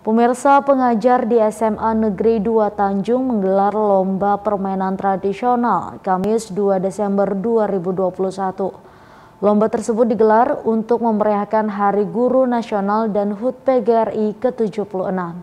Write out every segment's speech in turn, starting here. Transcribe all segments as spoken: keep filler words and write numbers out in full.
Pemirsa, pengajar di S M A Negeri dua Tanjung menggelar lomba permainan tradisional Kamis dua Desember dua ribu dua puluh satu. Lomba tersebut digelar untuk memeriahkan Hari Guru Nasional dan H U T P G R I ke tujuh puluh enam.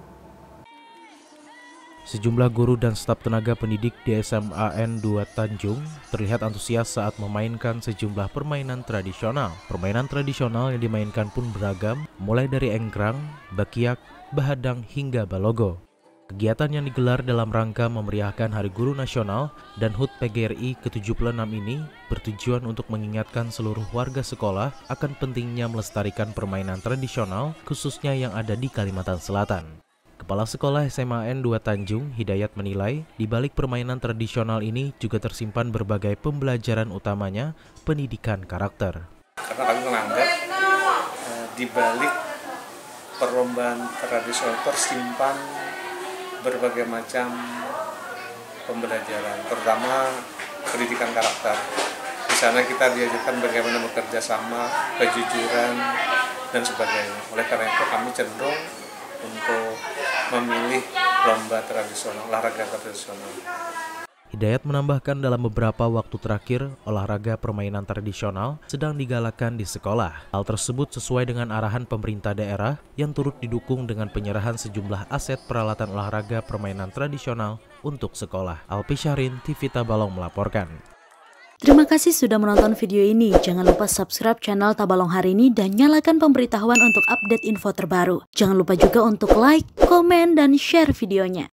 Sejumlah guru dan staf tenaga pendidik di S M A N dua Tanjung terlihat antusias saat memainkan sejumlah permainan tradisional. Permainan tradisional yang dimainkan pun beragam, mulai dari engkrang, bakiak, bahadang hingga balogo. Kegiatan yang digelar dalam rangka memeriahkan Hari Guru Nasional dan H U T P G R I ke tujuh puluh enam ini bertujuan untuk mengingatkan seluruh warga sekolah akan pentingnya melestarikan permainan tradisional khususnya yang ada di Kalimantan Selatan. Kepala Sekolah S M A N dua Tanjung, Hidayat, menilai di balik permainan tradisional ini juga tersimpan berbagai pembelajaran, utamanya pendidikan karakter. Karena kami menganggap eh, di balik perlombaan tradisional tersimpan berbagai macam pembelajaran, terutama pendidikan karakter. Di sana kita diajarkan bagaimana bekerja sama, kejujuran, dan sebagainya. Oleh karena itu kami cenderung untuk memilih lomba tradisional, olahraga tradisional. Hidayat menambahkan dalam beberapa waktu terakhir, olahraga permainan tradisional sedang digalakkan di sekolah. Hal tersebut sesuai dengan arahan pemerintah daerah yang turut didukung dengan penyerahan sejumlah aset peralatan olahraga permainan tradisional untuk sekolah. Alpi Syahrin, T V Tabalong melaporkan. Terima kasih sudah menonton video ini. Jangan lupa subscribe channel Tabalong Hari Ini dan nyalakan pemberitahuan untuk update info terbaru. Jangan lupa juga untuk like, komen, dan share videonya.